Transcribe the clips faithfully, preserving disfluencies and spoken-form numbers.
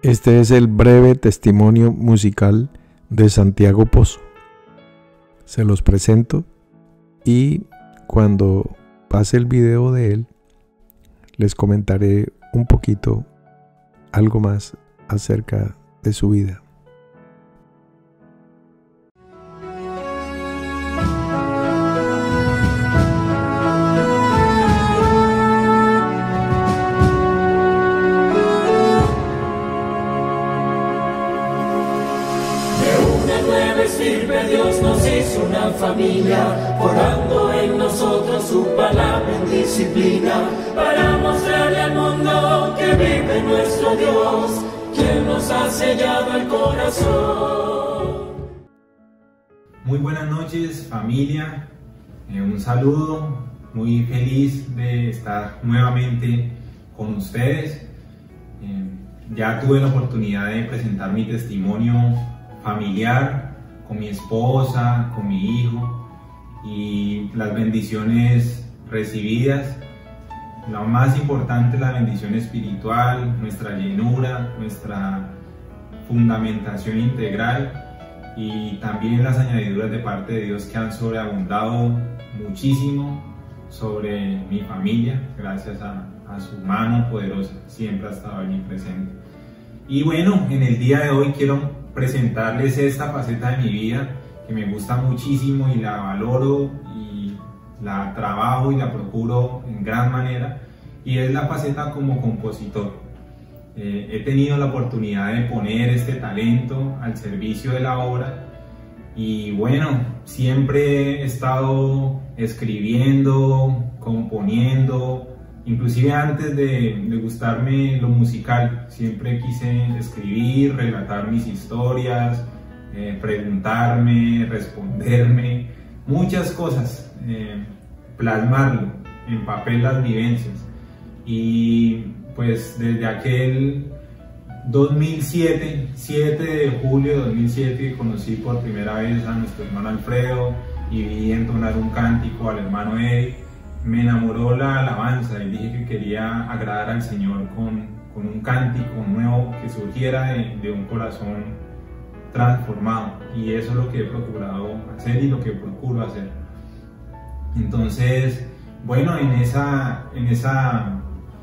Este es el breve testimonio musical de Santiago Pozo. Se los presento y cuando pase el video de él, les comentaré un poquito, algo más acerca de su vida. Sirve Dios nos hizo una familia, forjando en nosotros su palabra en disciplina, para mostrarle al mundo que vive nuestro Dios, quien nos ha sellado el corazón. Muy buenas noches, familia, eh, un saludo, muy feliz de estar nuevamente con ustedes. Eh, ya tuve la oportunidad de presentar mi testimonio familiar con mi esposa, con mi hijo, y las bendiciones recibidas. Lo más importante es la bendición espiritual, nuestra llenura, nuestra fundamentación integral, y también las añadiduras de parte de Dios que han sobreabundado muchísimo sobre mi familia, gracias a, a su mano poderosa, siempre ha estado allí presente. Y bueno, en el día de hoy quiero presentarles esta faceta de mi vida que me gusta muchísimo y la valoro y la trabajo y la procuro en gran manera, y es la faceta como compositor. Eh, he tenido la oportunidad de poner este talento al servicio de la obra, y bueno, siempre he estado escribiendo, componiendo. Inclusive antes de, de gustarme lo musical, siempre quise escribir, relatar mis historias, eh, preguntarme, responderme, muchas cosas, eh, plasmarlo en papel, las vivencias. Y pues desde aquel dos mil siete, siete de julio de dos mil siete, conocí por primera vez a nuestro hermano Alfredo y vi entonar un cántico al hermano Eddie. Me enamoró la alabanza y dije que quería agradar al Señor con, con un cántico nuevo que surgiera de, de un corazón transformado, y eso es lo que he procurado hacer y lo que procuro hacer. Entonces, bueno, en esa, en esa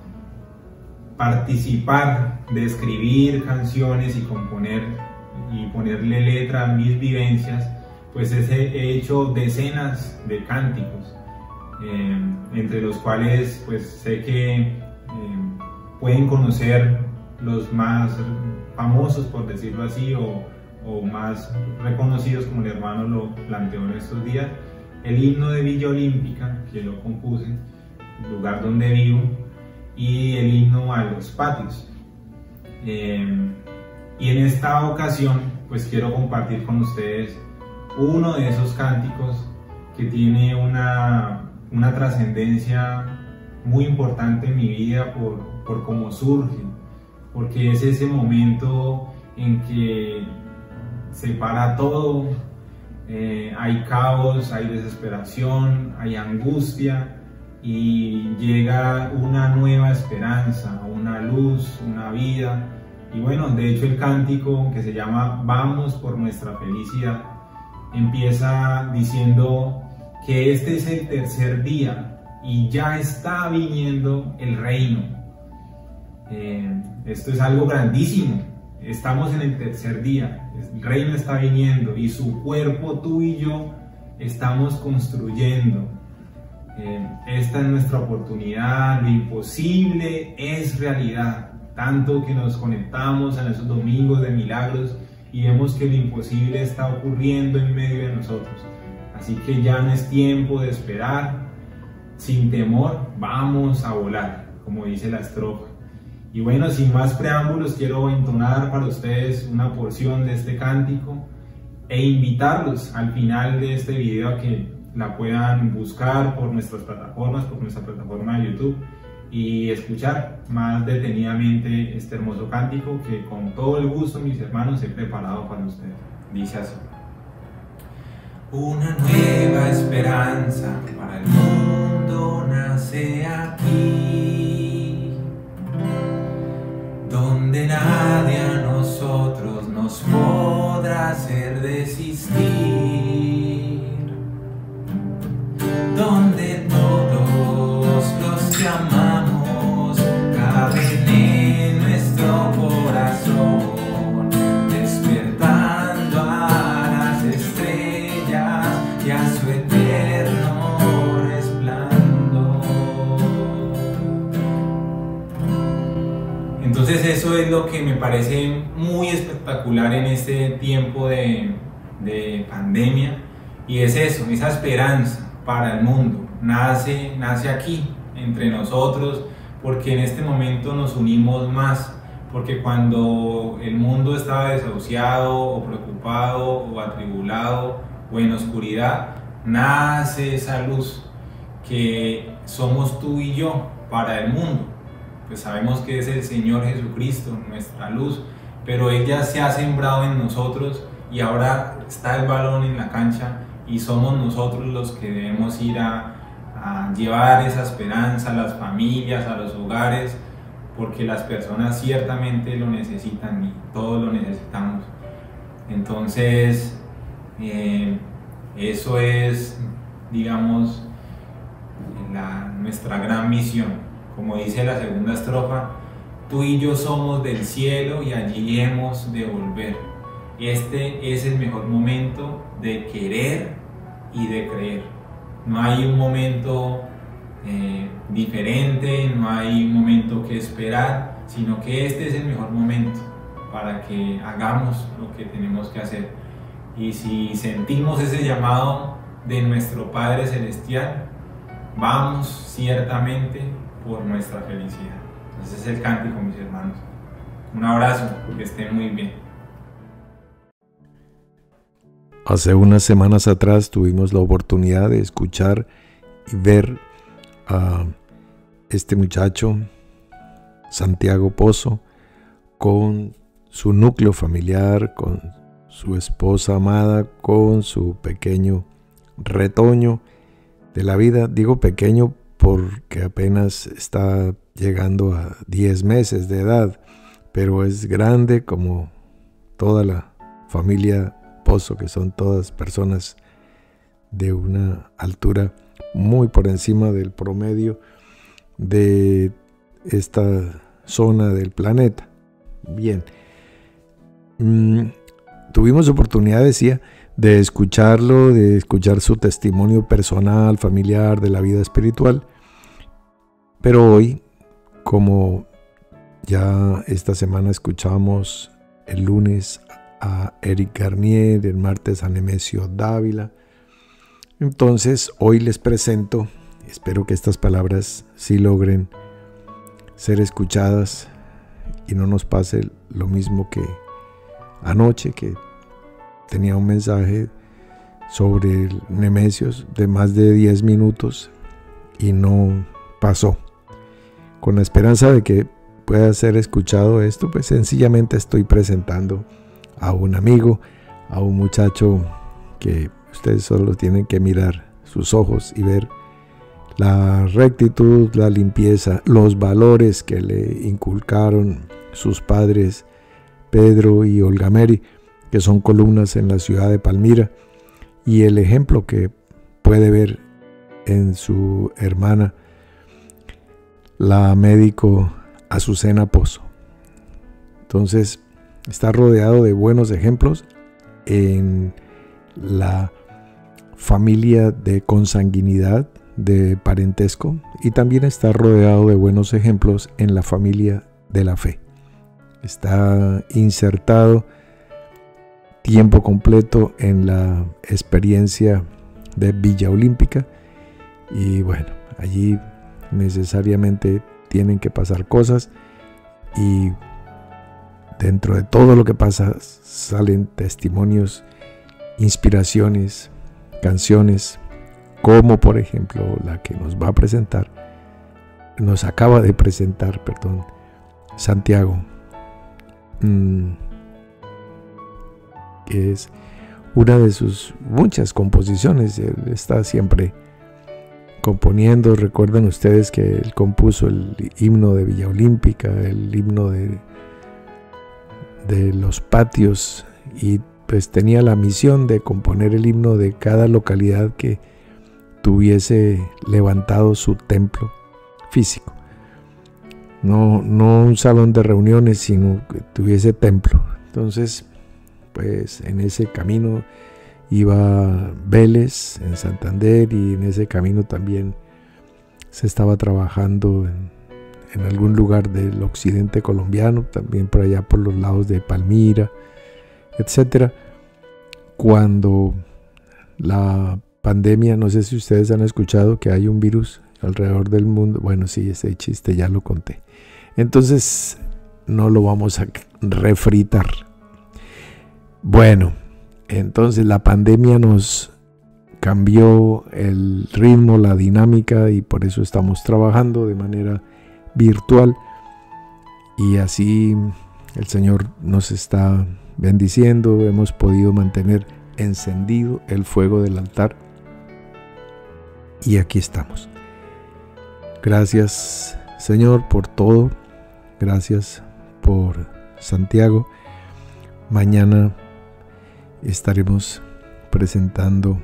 participar de escribir canciones y componer y ponerle letra a mis vivencias, pues he hecho decenas de cánticos. Eh, entre los cuales pues sé que eh, pueden conocer los más famosos, por decirlo así, o, o más reconocidos, como el hermano lo planteó en estos días: el himno de Villa Olímpica, que lo compuse, el lugar donde vivo, y el himno a los patios. Eh, y en esta ocasión pues quiero compartir con ustedes uno de esos cánticos que tiene una una trascendencia muy importante en mi vida por, por cómo surge, porque es ese momento en que se para todo, eh, hay caos, hay desesperación, hay angustia, y llega una nueva esperanza, una luz, una vida. Y bueno, de hecho el cántico, que se llama Vamos por nuestra felicidad, empieza diciendo que este es el tercer día y ya está viniendo el reino. Eh, esto es algo grandísimo. Estamos en el tercer día, el reino está viniendo, y su cuerpo, tú y yo, estamos construyendo. Eh, esta es nuestra oportunidad. Lo imposible es realidad, tanto que nos conectamos en esos domingos de milagros y vemos que lo imposible está ocurriendo en medio de nosotros. Así que ya no es tiempo de esperar, sin temor, vamos a volar, como dice la estrofa. Y bueno, sin más preámbulos, quiero entonar para ustedes una porción de este cántico e invitarlos al final de este video a que la puedan buscar por nuestras plataformas, por nuestra plataforma de YouTube, y escuchar más detenidamente este hermoso cántico que con todo el gusto, mis hermanos, he preparado para ustedes. Dice así: una nueva esperanza para el mundo nace aquí, donde nadie nosotros nos podrá hacer desistir, donde todos los que amamos caben en nuestro corazón, despertando a las estrellas y a su eterno resplandor. Entonces eso es lo que me parece muy espectacular en este tiempo de, de pandemia, y es eso, esa esperanza para el mundo, nace, nace aquí, entre nosotros, porque en este momento nos unimos más, porque cuando el mundo estaba desahuciado o preocupado o atribulado o en oscuridad, nace esa luz que somos tú y yo para el mundo. Pues sabemos que es el Señor Jesucristo, nuestra luz, pero Él ya se ha sembrado en nosotros y ahora está el balón en la cancha y somos nosotros los que debemos ir a, a llevar esa esperanza a las familias, a los hogares, porque las personas ciertamente lo necesitan y todos lo necesitamos. Entonces, eh, eso es, digamos, la, nuestra gran misión. Como dice la segunda estrofa, tú y yo somos del cielo y allí hemos de volver. Este es el mejor momento de querer y de creer. No hay un momento eh, diferente, no hay un momento que esperar, sino que este es el mejor momento para que hagamos lo que tenemos que hacer. Y si sentimos ese llamado de nuestro Padre Celestial, vamos ciertamente por nuestra felicidad. Ese es el cántico, mis hermanos. Un abrazo, que estén muy bien. Hace unas semanas atrás tuvimos la oportunidad de escuchar y ver a este muchacho, Santiago Pozo, con su núcleo familiar, con su esposa amada, con su pequeño retoño de la vida. Digo pequeño porque apenas está llegando a diez meses de edad, pero es grande como toda la familia Pozo, que son todas personas de una altura muy por encima del promedio de esta zona del planeta. Bien, mm, tuvimos oportunidad, decía, de escucharlo, de escuchar su testimonio personal, familiar, de la vida espiritual. Pero hoy, como ya esta semana escuchamos el lunes a Eric Garnier, el martes a Nemesio Dávila, entonces hoy les presento, espero que estas palabras sí logren ser escuchadas y no nos pase lo mismo que anoche, que tenía un mensaje sobre Nemesio de más de diez minutos y no pasó. Con la esperanza de que pueda ser escuchado esto, pues sencillamente estoy presentando a un amigo, a un muchacho que ustedes solo tienen que mirar sus ojos y ver la rectitud, la limpieza, los valores que le inculcaron sus padres Pedro y Olga Mary, que son columnas en la ciudad de Palmira, y el ejemplo que puede ver en su hermana, la médico Azucena Pozo. Entonces está rodeado de buenos ejemplos en la familia de consanguinidad, de parentesco, y también está rodeado de buenos ejemplos en la familia de la fe. Está insertado tiempo completo en la experiencia de Villa Olímpica, y bueno, allí necesariamente tienen que pasar cosas, y dentro de todo lo que pasa salen testimonios, inspiraciones, canciones, como por ejemplo la que nos va a presentar, nos acaba de presentar, perdón, Santiago, mmm, que es una de sus muchas composiciones. Él está siempre componiendo. Recuerdan ustedes que él compuso el himno de Villa Olímpica, el himno de, de los patios y pues tenía la misión de componer el himno de cada localidad que tuviese levantado su templo físico. No, no un salón de reuniones, sino que tuviese templo. Entonces, pues en ese camino iba Vélez en Santander, y en ese camino también se estaba trabajando en, en algún lugar del occidente colombiano, también por allá por los lados de Palmira, etcétera. Cuando la pandemia, no sé si ustedes han escuchado que hay un virus alrededor del mundo. Bueno, sí, ese chiste ya lo conté. Entonces, no lo vamos a refritar. Bueno, entonces la pandemia nos cambió el ritmo, la dinámica, y por eso estamos trabajando de manera virtual. Y así el Señor nos está bendiciendo. Hemos podido mantener encendido el fuego del altar. Y aquí estamos. Gracias, Señor, por todo. Gracias por Santiago. Mañana estaremos presentando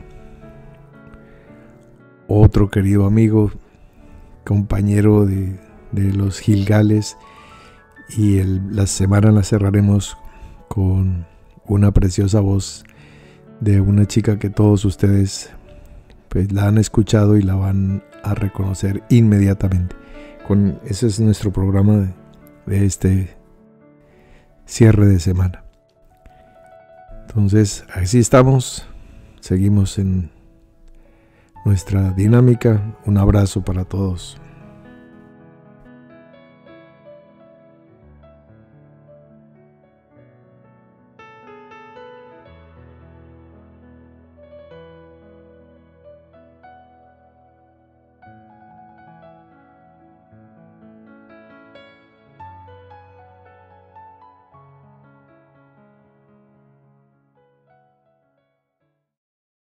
otro querido amigo, compañero de, de los Gilgales, y el, la semana la cerraremos con una preciosa voz de una chica que todos ustedes pues la han escuchado y la van a reconocer inmediatamente. Con, ese es nuestro programa de, de este cierre de semana. Entonces, así estamos, seguimos en nuestra dinámica. Un abrazo para todos.